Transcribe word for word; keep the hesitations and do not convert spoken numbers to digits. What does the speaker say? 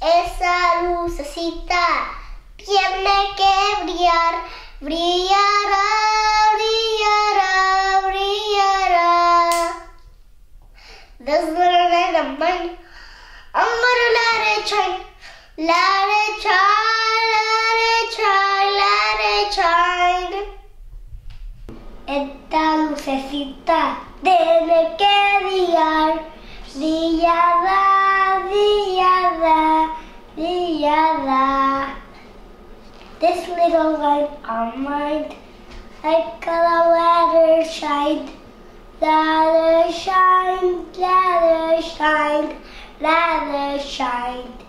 Esa lucecita tiene que brillar, brillará, brillará, brillará. This little light of mine, I'm gonna let it shine, let it shine, let it shine, let it shine. Esta lucecita tiene que brillar, brillará, brillará, brillará. This little light on mine, I gotta let her shine, let her shine, let her shine, let her shine.